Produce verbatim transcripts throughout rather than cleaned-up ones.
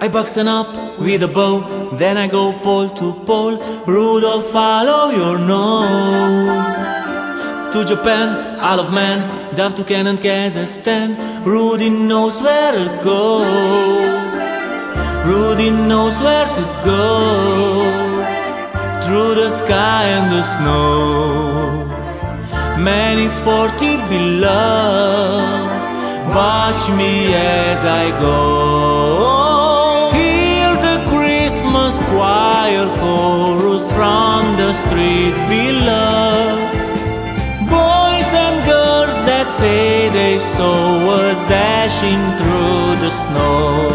I box 'em up with a bow, then I go pole to pole. Rudolph, follow your nose. To Japan, Isle of Man, Dav to Canaan, Kazakhstan. Rudy knows where to go. Rudy knows where to go. Through the sky and the snow. Man, it's forty below. Watch me as I go. Hear the Christmas choir chorus from the street below. Boys and girls that say they saw us dashing through the snow.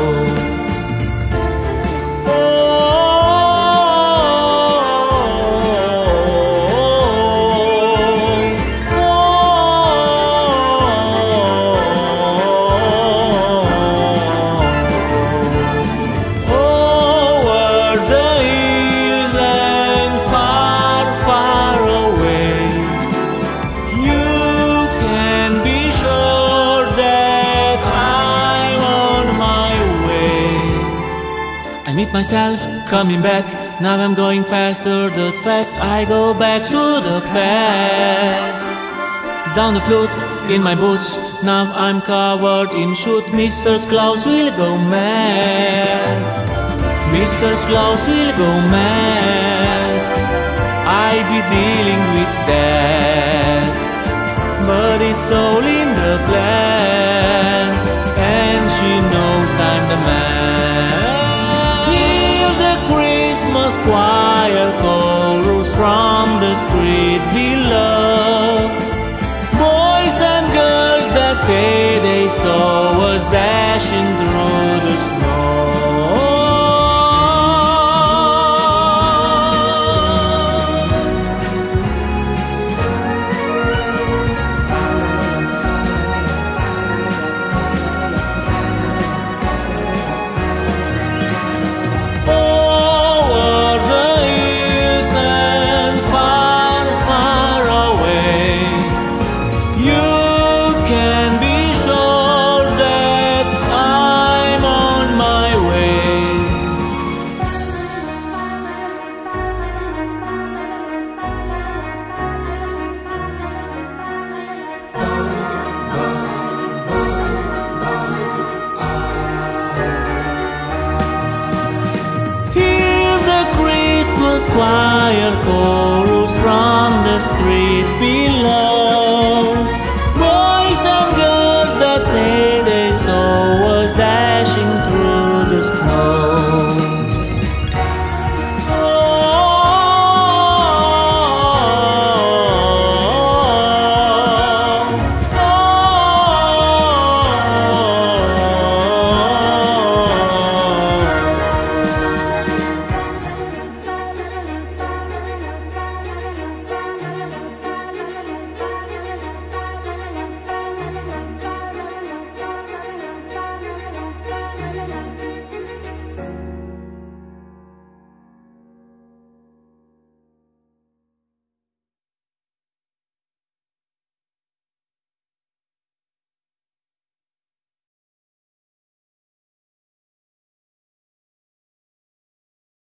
I meet myself coming back. Now I'm going faster, that fast I go back to the past. Down the flute in my boots, now I'm covered in soot. Mister Claus will go mad. Mister Claus will go mad. I'll be dealing with that.